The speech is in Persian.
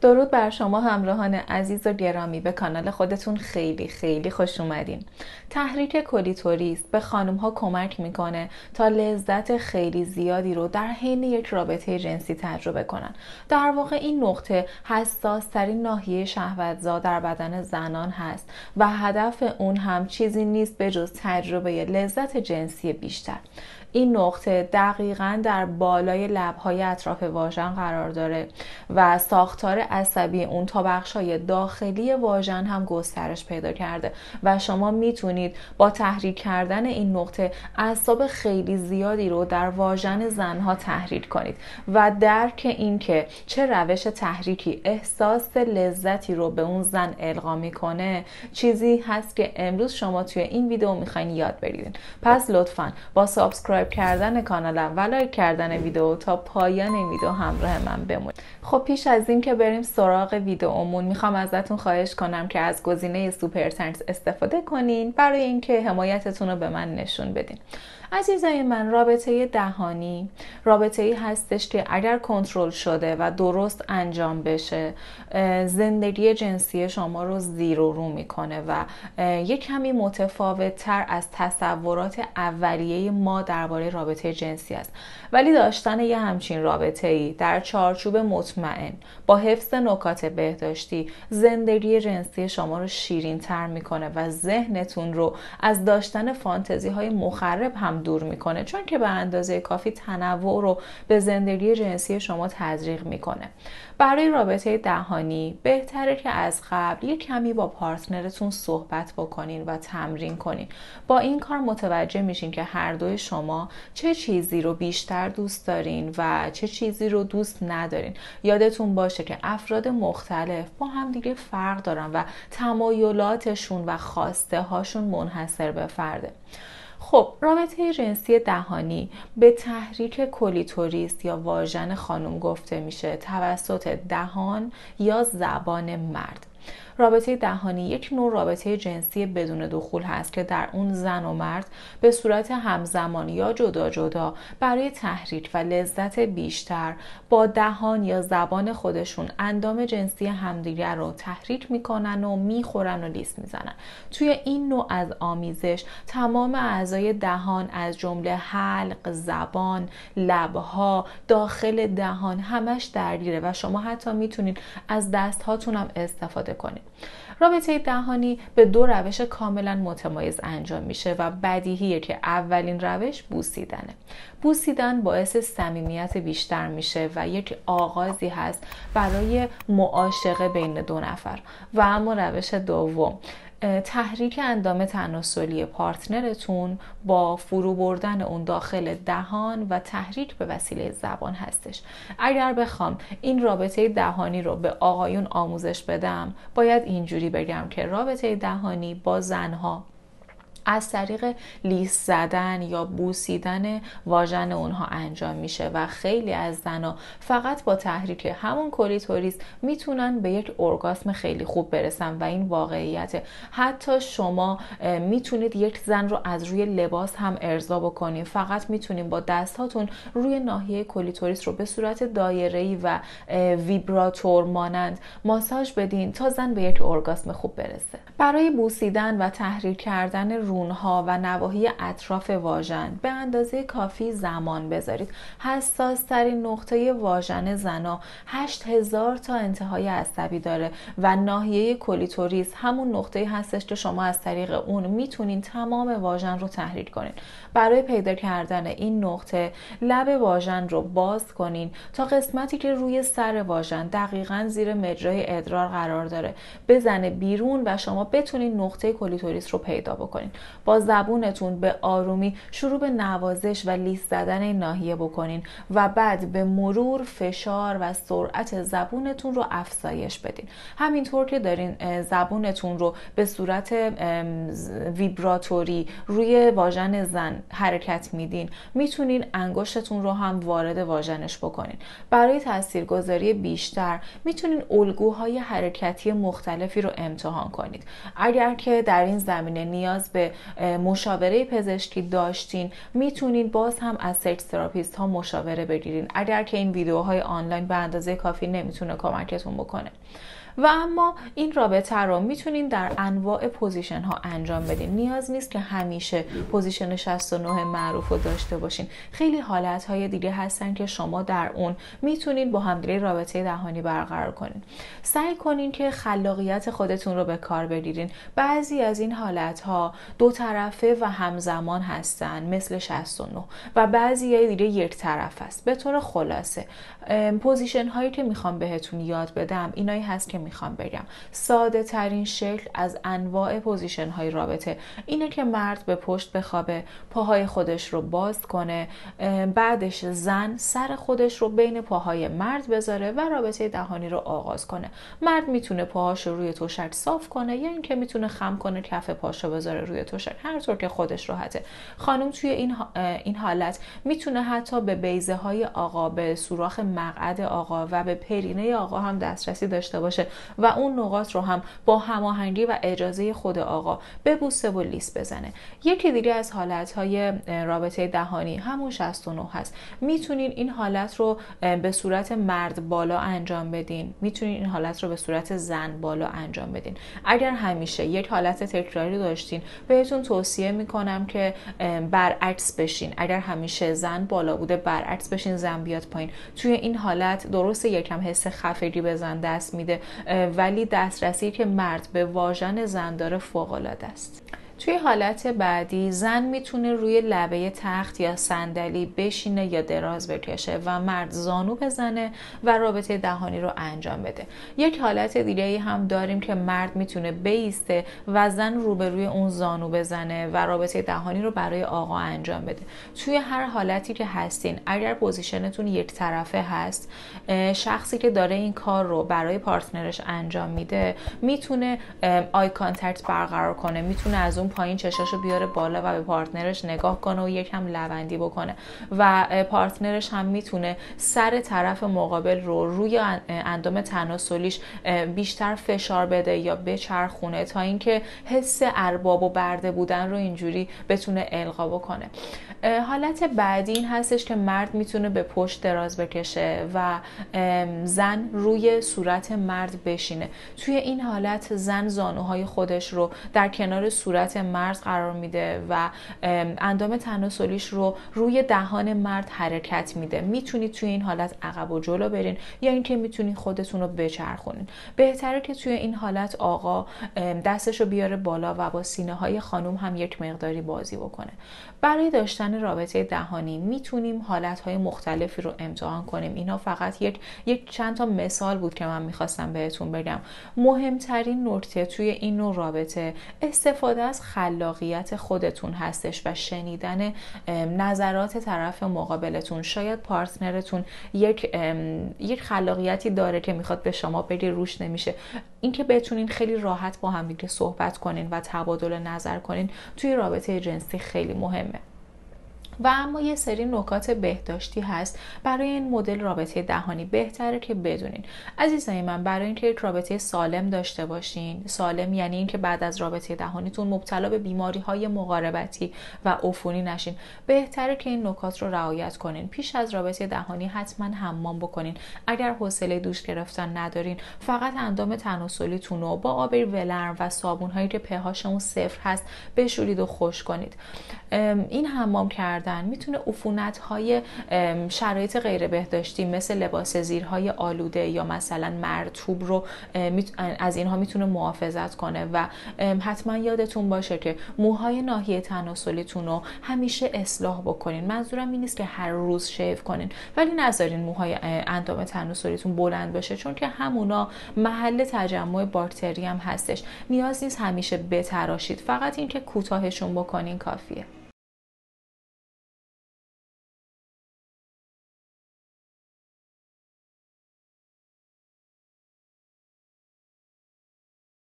درود بر شما همراهان عزیز و گرامی، به کانال خودتون خیلی خیلی خوش اومدین. تحریک کلیتوریس به خانم ها کمک میکنه تا لذت خیلی زیادی رو در حین یک رابطه جنسی تجربه کنن. در واقع این نقطه حساس ترین ناحیه شهوتزا در بدن زنان هست و هدف اون هم چیزی نیست به جز تجربه لذت جنسی بیشتر. این نقطه دقیقاً در بالای لب‌های اطراف واژن قرار داره و ساختار عصبی اون تا بخش‌های داخلی واژن هم گسترش پیدا کرده و شما میتونید با تحریک کردن این نقطه اعصاب خیلی زیادی رو در واژن زنها تحریک کنید و درک این که چه روش تحریکی احساس لذتی رو به اون زن القا میکنه چیزی هست که امروز شما توی این ویدیو میخواین یاد بگیرین. پس لطفاً با سابسکرایب کردن کانالم و لایک کردن ویدیو تا پایان این ویدیو همراه من بمونید. خب پیش از این که بریم سراغ ویدیومون میخوام ازتون خواهش کنم که از گزینه سوپر تنکس استفاده کنین برای اینکه حمایتتون رو به من نشون بدین. عزیزای من، رابطه دهانی رابطه‌ای هستش که اگر کنترل شده و درست انجام بشه زندگی جنسی شما رو زیر و رو میکنه و یک کمی متفاوت تر از تصورات اولیه ما درباره رابطه جنسی است. ولی داشتن یه همچین رابطه‌ای در چارچوب مطمئن با حفظ نکات بهداشتی زندگی جنسی شما رو شیرین تر میکنه و ذهنتون رو از داشتن فانتزی های مخرب هم دور میکنه، چون که به اندازه کافی تنوع رو به زندگی جنسی شما تزریق میکنه. برای رابطه دهانی بهتره که از قبل یک کمی با پارتنرتون صحبت بکنین و تمرین کنین. با این کار متوجه میشین که هر دوی شما چه چیزی رو بیشتر دوست دارین و چه چیزی رو دوست ندارین. یادتون باشه که افراد مختلف با هم دیگه فرق دارن و تمایلاتشون و خواسته هاشون منحصر به فرده. خب رابطه جنسی دهانی به تحریک کلیتوریس یا واژن خانم گفته میشه توسط دهان یا زبان مرد. رابطه دهانی یک نوع رابطه جنسی بدون دخول هست که در اون زن و مرد به صورت همزمان یا جدا جدا برای تحریک و لذت بیشتر با دهان یا زبان خودشون اندام جنسی همدیگر رو تحریک میکنن و میخورن و لیس میزنن. توی این نوع از آمیزش تمام اعضای دهان از جمله حلق، زبان، لبها، داخل دهان همش درگیره و شما حتی میتونید از دست هاتون هم استفاده کنید. رابطه دهانی به دو روش کاملا متمایز انجام میشه و بدیهیه که اولین روش بوسیدنه. بوسیدن باعث صمیمیت بیشتر میشه و یک آغازی هست برای معاشقه بین دو نفر. و اما روش دوم تحریک اندام تناسلی پارتنرتون با فرو بردن اون داخل دهان و تحریک به وسیله زبان هستش. اگر بخوام این رابطه دهانی رو به آقایون آموزش بدم باید اینجوری بگم که رابطه دهانی با زنها از طریق لیس زدن یا بوسیدن واژن اونها انجام میشه و خیلی از زنها فقط با تحریک همون کلیتوریس میتونن به یک ارگاسم خیلی خوب برسن و این واقعیت. حتی شما میتونید یک زن رو از روی لباس هم ارضا بکنید. فقط میتونید با دستاتون روی ناحیه کلیتوریس رو به صورت دایره‌ای و ویبراتور مانند ماساژ بدین تا زن به یک ارگاسم خوب برسه. برای بوسیدن و تحریک کردن رونها و نواحی اطراف واژن به اندازه کافی زمان بذارید. حساس ترین نقطه واژن زنا 8000 تا انتهای عصبی داره و ناحیه کلیتوریس همون نقطه هستش که شما از طریق اون میتونین تمام واژن رو تحریک کنین. برای پیدا کردن این نقطه لب واژن رو باز کنین تا قسمتی که روی سر واژن دقیقاً زیر مجرای ادرار قرار داره بزنه بیرون و شما بتونین نقطه کلیتوریس رو پیدا بکنین. با زبونتون به آرومی شروع به نوازش و لیس زدن این ناحیه بکنین و بعد به مرور فشار و سرعت زبونتون رو افزایش بدین. همینطور که دارین زبونتون رو به صورت ویبراتوری روی واژن زن حرکت میدین میتونین انگشتتون رو هم وارد واژنش بکنین. برای تاثیرگذاری بیشتر میتونین الگوهای حرکتی مختلفی رو امتحان کنید. اگر که در این زمینه نیاز به که مشاوره پزشکی داشتین میتونین باز هم از سکس تراپیست ها مشاوره بگیرین اگر که این ویدیوهای آنلاین به اندازه کافی نمیتونه کمکتون بکنه. و اما این رابطه رو میتونین در انواع پوزیشن ها انجام بدین. نیاز نیست که همیشه پوزیشن 69 معروف رو داشته باشین. خیلی حالت های دیگه هستن که شما در اون میتونین با همدیگه رابطه دهانی برقرار کنین. سعی کنین که خلاقیت خودتون رو به کار بگیرین. بعضی از این حالت ها دو طرفه و همزمان هستن مثل 69 و بعضی دیگه یک طرف است. به طور خلاصه پوزیشن هایی که میخوام بهتون یاد بدم اینایی هست که میخوام بگم. ساده ترین شکل از انواع پوزیشن های رابطه اینه که مرد به پشت بخوابه، پاهای خودش رو باز کنه، بعدش زن سر خودش رو بین پاهای مرد بذاره و رابطه دهانی رو آغاز کنه. مرد میتونه پاهاش رو روی تشک صاف کنه یا اینکه میتونه خم کنه کف پاشو بذاره روی تشک، هر طور که خودش راحته. خانم توی این حالت میتونه حتی به بیضه های آقا، به سوراخ مقعد آقا و به پرینه آقا هم دسترسی داشته باشه و اون نقاط رو هم با هماهنگی و اجازه خود آقا ببوسه و لیس بزنه. یکی دیگه از حالت‌های رابطه دهانی همون 69 هست. میتونین این حالت رو به صورت مرد بالا انجام بدین، میتونین این حالت رو به صورت زن بالا انجام بدین. اگر همیشه یک حالت تکراری داشتین بهتون توصیه میکنم که برعکس بشین. اگر همیشه زن بالا بوده برعکس بشین، زن بیاد پایین. توی این حالت درسته یکم حس خفگی به زن دست میده ولی دسترسی که مرد به واژن زن داره فوق‌العاده است. توی حالت بعدی زن میتونه روی لبه تخت یا صندلی بشینه یا دراز بکشه و مرد زانو بزنه و رابطه دهانی رو انجام بده. یک حالت دیگه هم داریم که مرد میتونه بایسته و زن روبروی اون زانو بزنه و رابطه دهانی رو برای آقا انجام بده. توی هر حالتی که هستین اگر پوزیشنتون یک طرفه هست، شخصی که داره این کار رو برای پارتنرش انجام میده میتونه آی کانتکت برقرار کنه، میتونه از اون پایین چشاشو بیاره بالا و به پارتنرش نگاه کنه و یکم لبندی بکنه و پارتنرش هم میتونه سر طرف مقابل رو روی اندام تناسلیش بیشتر فشار بده یا بچرخونه تا اینکه حس ارباب و برده بودن رو اینجوری بتونه القا بکنه. حالت بعدی این هستش که مرد میتونه به پشت دراز بکشه و زن روی صورت مرد بشینه. توی این حالت زن زانوهای خودش رو در کنار صورت مرد قرار میده و اندام تناسلیش رو روی دهان مرد حرکت میده. میتونید توی این حالت عقب و جلو برین یا اینکه میتونید خودتون رو بچرخونین. بهتره که توی این حالت آقا دستش رو بیاره بالا و با سینه های خانم هم یک مقداری بازی بکنه. برای داشتن رابطه دهانی میتونیم حالتهای مختلفی رو امتحان کنیم. اینا فقط یک چند تا مثال بود که من میخواستم بهتون بگم. مهمترین نکته توی این نوع رابطه استفاده از خلاقیت خودتون هستش و شنیدن نظرات طرف مقابلتون. شاید پارتنرتون یک خلاقیتی داره که میخواد به شما بگه روش نمیشه. اینکه بتونین خیلی راحت با هم دیگه صحبت کنین و تبادل نظر کنین توی رابطه جنسی خیلی مهمه. و اما یه سری نکات بهداشتی هست برای این مدل رابطه دهانی بهتره که بدونین. عزیزای من، برای اینکه یک رابطه سالم داشته باشین، سالم یعنی اینکه بعد از رابطه دهانیتون مبتلا به بیماری‌های مقاربتی و عفونی نشین، بهتره که این نکات رو رعایت کنین. پیش از رابطه دهانی حتما حمام بکنین. اگر حوصله دوش گرفتن ندارین، فقط اندام تناسلیتون رو با آب ولرم و صابون‌هایی که pH اون 0 هست بشورید و خشک کنید. این حمام کردن میتونه عفونت‌های شرایط غیر بهداشتی مثل لباس زیرهای آلوده یا مثلا مرطوب رو از اینها میتونه محافظت کنه. و حتما یادتون باشه که موهای ناحیه تناسلیتون رو همیشه اصلاح بکنین. منظورم این نیست که هر روز شیو کنین، ولی نذارین موهای اندام تناسلیتون بلند بشه، چون که همونا محل تجمع باکتری هم هستش. نیاز نیست همیشه بتراشید، فقط اینکه کوتاهشون بکنین کافیه.